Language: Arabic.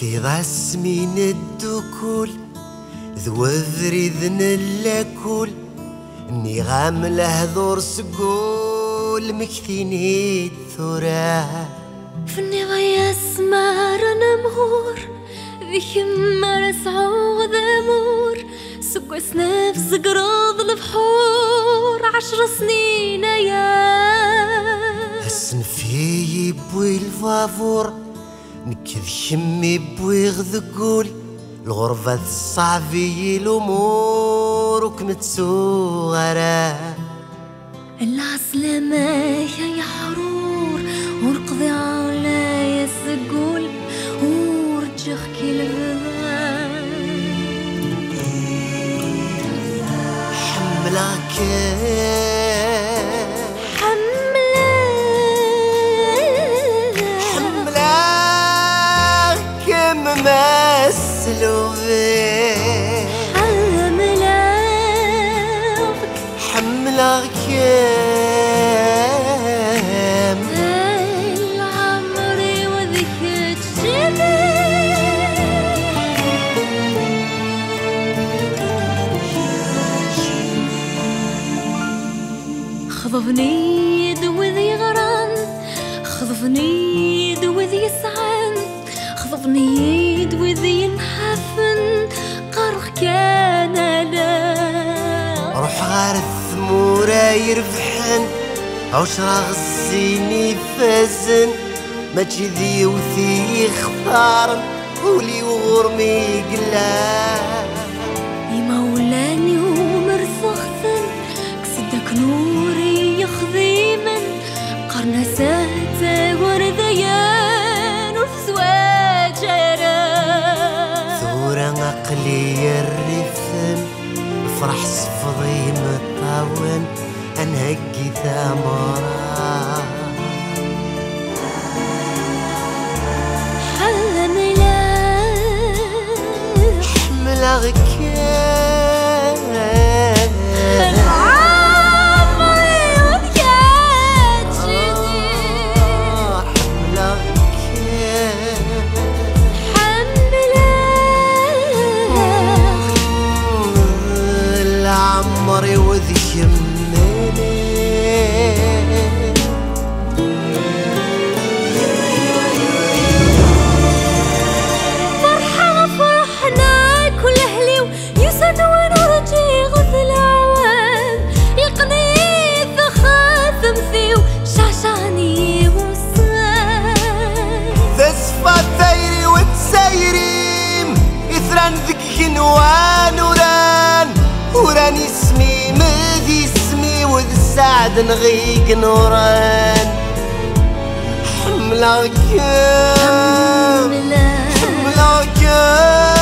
كيضاس من الدكول ذو ذريذن اللاكول اني غامل هذور سقول مكثيني الثراه فني غيا سمار نمهور ذي خمار سعود امور سقوس نفس قراض البحور 10 سنين يا حسن فيه بوي الفافور نكذ خمي بوي غذقول الغربة الصعبي الأمور وكمت صغرا العسلامة يا حرور ورقضي على يسقول ورجخ كي الغذاء حملك مسلوvi حملك العمري وذيك تجيبي خضفني دوذي غران خضفني دوذي سعان خضفني دوذي نحفن قرخ كان لا روح غار الثمورة يرفحن عشرة غزيني فازن ما تجذي وثي يختارن ولي وغرمي قلا يمولاني ومرسختن كسدك نوري يخذيمن قرنا ساتا ورديان وفزواجرا ثورة عقلي الرفن فرح صفضي مطاون انهقي ثمرة حملة غكان العمري وذيك جدي حملة غكان العمري وذيك نوان وران اسمي مذي اسمي وذ السعد نغيق نوران حملك حملك